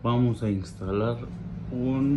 vamos a instalar un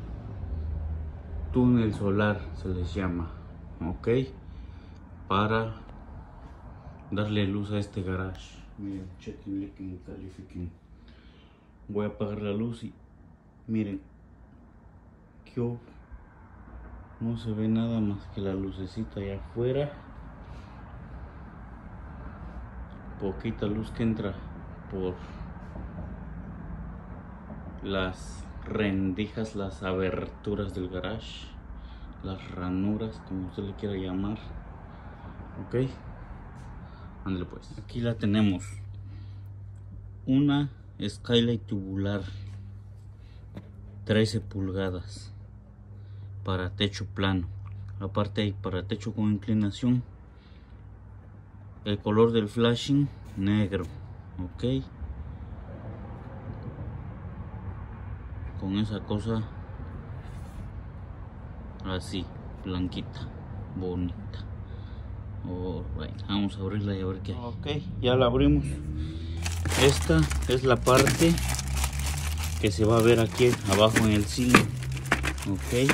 túnel solar, se les llama, ok, para darle luz a este garage. Miren, chequen, looking, califiquen. Voy a apagar la luz y miren que no se ve nada más que la lucecita allá afuera, poquita luz que entra por las rendijas, las aberturas del garage, las ranuras, como usted le quiera llamar. Ok, ándale pues. Aquí la tenemos, una skylight tubular 13 pulgadas para techo plano, aparte hay para techo con inclinación. El color del flashing negro, ok, con esa cosa así, blanquita, bonita. Bueno, vamos a abrirla y a ver qué hay. Ok, ya la abrimos. Esta es la parte que se va a ver aquí abajo en el ceiling. Ok,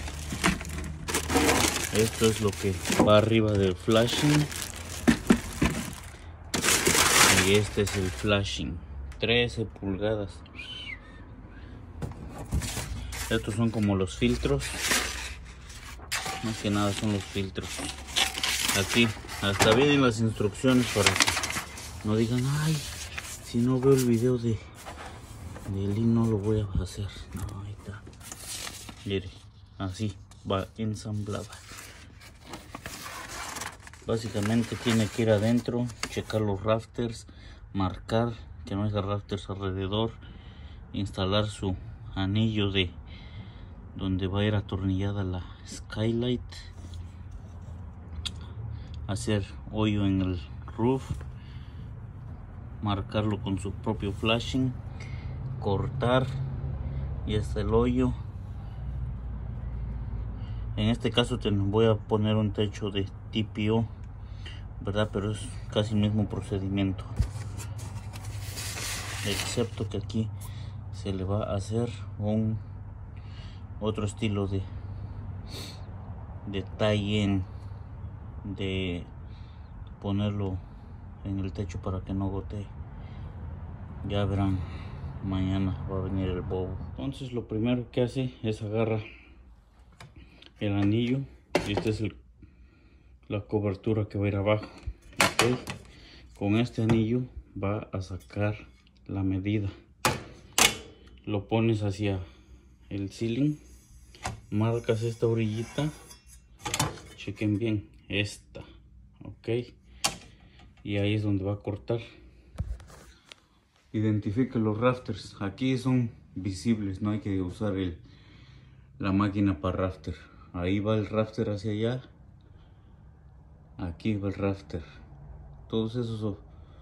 esto es lo que va arriba del flashing. Y este es el flashing, 13 pulgadas. Estos son como los filtros, más que nada son los filtros. Aquí hasta vienen las instrucciones para que no digan, ay, si no veo el video de Lin no lo voy a hacer. No, ahí está. Mire, así va ensamblada. Básicamente tiene que ir adentro, checar los rafters, marcar que no haya rafters alrededor, instalar su anillo de donde va a ir atornillada la skylight, hacer hoyo en el roof, marcarlo con su propio flashing, cortar y hasta el hoyo. En este caso voy a poner un techo de TPO, ¿verdad? Pero es casi el mismo procedimiento, excepto que aquí se le va a hacer otro estilo de tie-in, de ponerlo en el techo para que no gotee. Ya verán, mañana va a venir el bobo. Entonces lo primero que hace es agarra el anillo y esta es la cobertura que va a ir abajo. Okay. Con este anillo va a sacar la medida, lo pones hacia el ceiling, marcas esta orillita, chequen bien esta, ok, y ahí es donde va a cortar. Identifique los rafters, aquí son visibles, no hay que usar la máquina para rafter. Ahí va el rafter hacia allá, aquí va el rafter, todos esos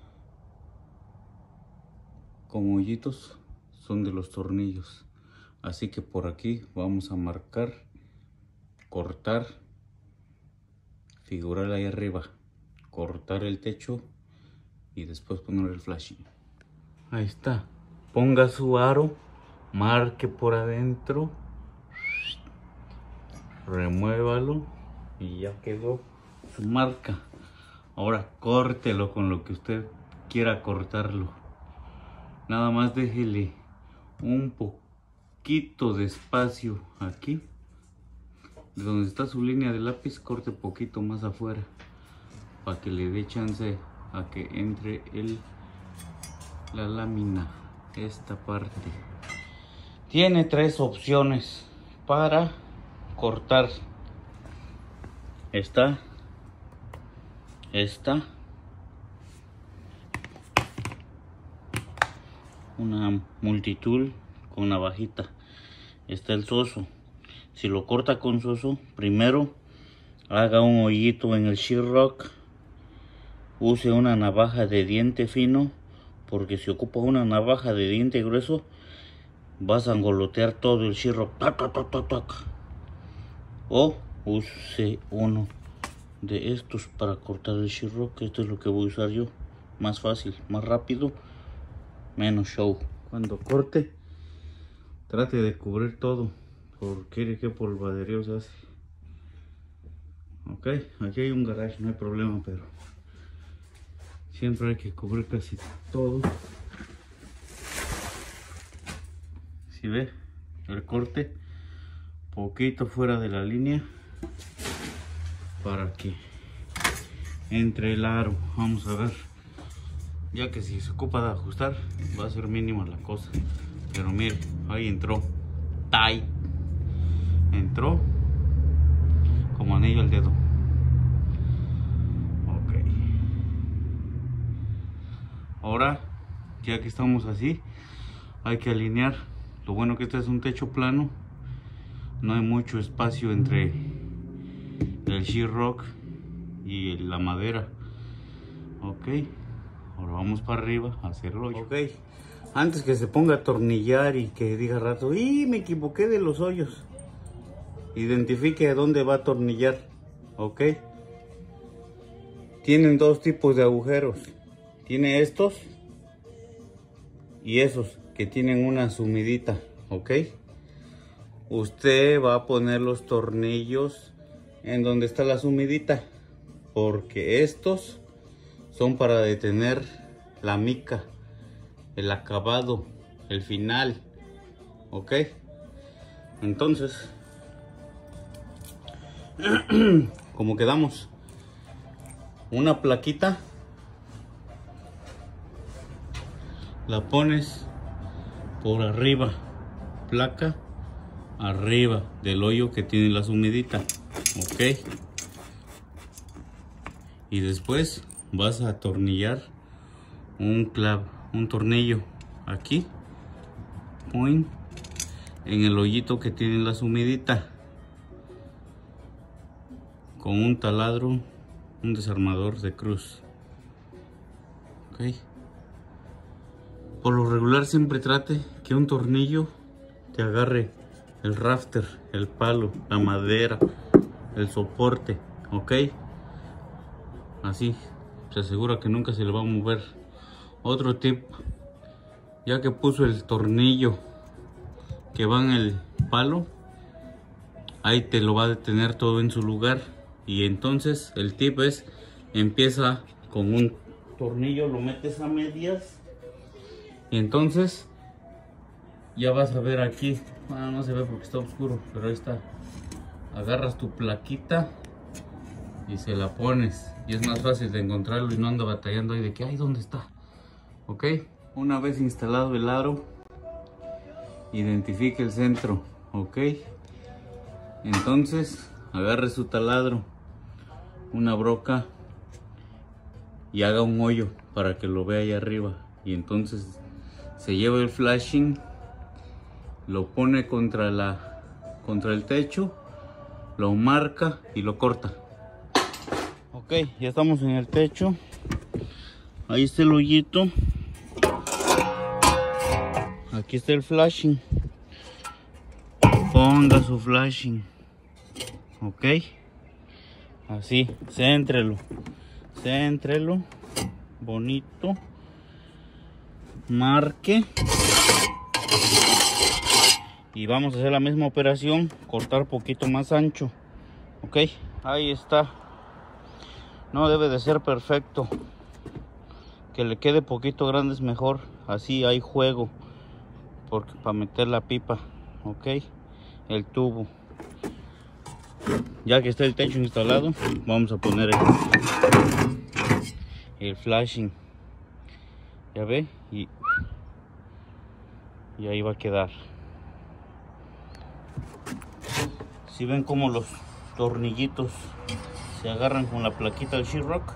como hoyitos son de los tornillos, así que por aquí vamos a marcar, cortar, figurar ahí arriba, cortar el techo y después poner el flashing. Ahí está, ponga su aro, marque por adentro, remuévalo y ya quedó su marca. Ahora córtelo con lo que usted quiera cortarlo. Nada más déjele un poquito de espacio aquí, de donde está su línea de lápiz, corte poquito más afuera para que le dé chance a que entre la lámina. Esta parte tiene 3 opciones para cortar. Esta una multitool con navajita. Está el soso. Si lo corta con soso, primero haga un hoyito en el sheetrock, use una navaja de diente fino, porque si ocupa una navaja de diente grueso vas a angolotear todo el sheetrock, o use uno de estos para cortar el sheetrock. Esto es lo que voy a usar yo, más fácil, más rápido, menos show. Cuando corte, trate de cubrir todo, porque qué polvaderío se hace. Ok, aquí hay un garage, no hay problema, pero siempre hay que cubrir casi todo. Si ve el corte poquito fuera de la línea para que entre el aro. Vamos a ver, ya que si se ocupa de ajustar va a ser mínima la cosa, pero mire, ahí entró tight, entró como anillo al dedo. Ok, ahora ya que estamos así, hay que alinear. Lo bueno que este es un techo plano, no hay mucho espacio entre el sheetrock y la madera. Ok, ahora vamos para arriba a hacer el hoyo. Ok, antes que se ponga a atornillar y que diga rato, y me equivoqué de los hoyos, identifique a dónde va a atornillar. Ok, tienen dos tipos de agujeros, tiene estos y esos que tienen una sumidita. Ok, usted va a poner los tornillos en donde está la sumidita, porque estos son para detener la mica, el acabado, el final. Ok, entonces como quedamos, una plaquita la pones por arriba, placa arriba del hoyo que tiene la sumidita. Ok, y después vas a atornillar un tornillo aquí, point, en el hoyito que tiene la sumidita, con un taladro, un desarmador de cruz. Ok, por lo regular siempre trate que un tornillo te agarre el rafter, el palo, la madera, el soporte. Ok, así se asegura que nunca se le va a mover. Otro tip, ya que puso el tornillo que va en el palo, ahí te lo va a detener todo en su lugar. Y entonces el tip es, empieza con un tornillo, lo metes a medias y entonces ya vas a ver aquí, bueno, no se ve porque está oscuro, pero ahí está, agarras tu plaquita y se la pones, y es más fácil de encontrarlo y no anda batallando ahí de que, ay, ¿dónde está? Ok, una vez instalado el aro, identifique el centro. Ok, entonces agarre su taladro, una broca, y haga un hoyo para que lo vea ahí arriba, y entonces se lleva el flashing, lo pone contra el techo, lo marca y lo corta. Ok, ya estamos en el techo, ahí está el hoyito, aquí está el flashing, ponga su flashing. Ok, así, céntrelo bonito, marque, y vamos a hacer la misma operación, cortar poquito más ancho. Ok, ahí está, no debe de ser perfecto, que le quede poquito grande es mejor, así hay juego, porque para meter la pipa. Ok, el tubo. Ya que está el techo instalado, vamos a poner el flashing, ya ve, y ahí va a quedar. Si ven como los tornillitos se agarran con la plaquita del sheetrock,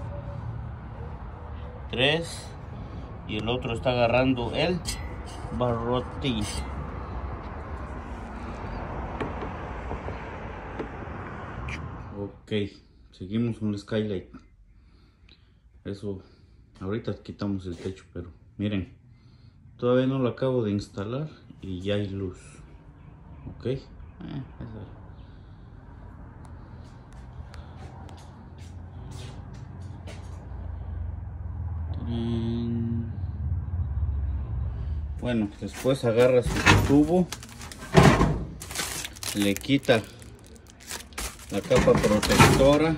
3, y el otro está agarrando el barrote. Ok, seguimos con el skylight. Eso, ahorita quitamos el techo, pero miren, todavía no lo acabo de instalar y ya hay luz. Ok, Bueno, después agarra su tubo, le quita la capa protectora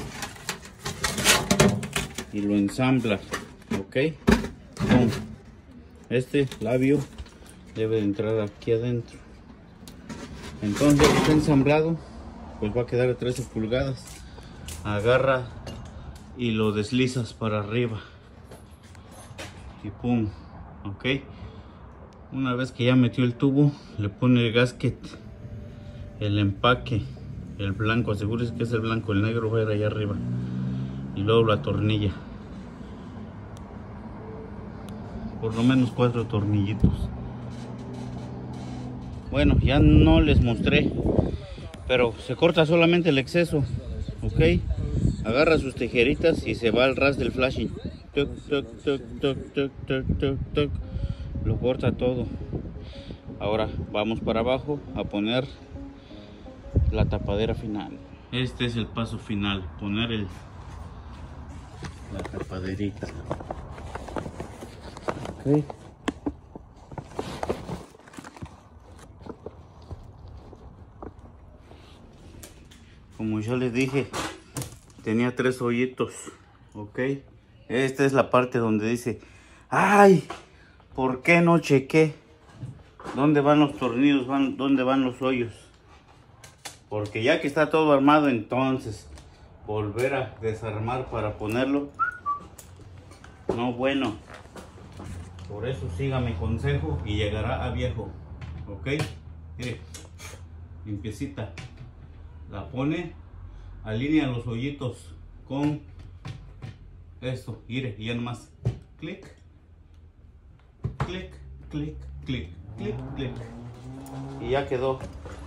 y lo ensambla, ok. Pum. Este labio debe de entrar aquí adentro. Entonces está ensamblado, pues va a quedar de 13 pulgadas. Agarra y lo deslizas para arriba y pum, ok. Una vez que ya metió el tubo, le pone el gasket, el empaque, el blanco, asegúrese que es el blanco, el negro va a ir allá arriba, y luego lo atornilla, por lo menos 4 tornillitos. Bueno, ya no les mostré, pero se corta solamente el exceso, ok. Agarra sus tijeritas y se va al ras del flashing, tuc, tuc, tuc, tuc, tuc, tuc, tuc, tuc. Lo corta todo. Ahora vamos para abajo a poner la tapadera final. Este es el paso final, poner la tapaderita, ok. Como ya les dije, tenía 3 hoyitos, ok. Esta es la parte donde dice, ay, ¿por qué no chequé dónde van los tornillos, dónde van los hoyos? Porque ya que está todo armado, entonces volver a desarmar para ponerlo, no, bueno. Por eso siga mi consejo y llegará a viejo, ok. Mire, limpiecita, la pone, alinea los hoyitos con esto, mire, y ya nomás clic, clic, clic, clic, clic, clic, y ya quedó.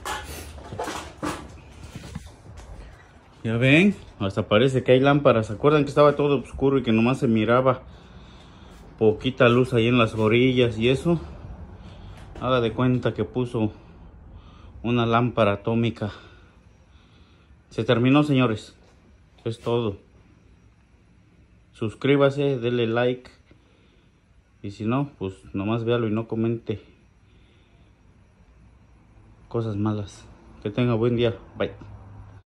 Ya ven, hasta parece que hay lámparas. ¿Se acuerdan que estaba todo oscuro y que nomás se miraba poquita luz ahí en las orillas y eso? Haga de cuenta que puso una lámpara atómica. Se terminó, señores. Eso es todo. Suscríbase, denle like. Y si no, pues nomás véalo y no comente cosas malas. Que tenga buen día. Bye.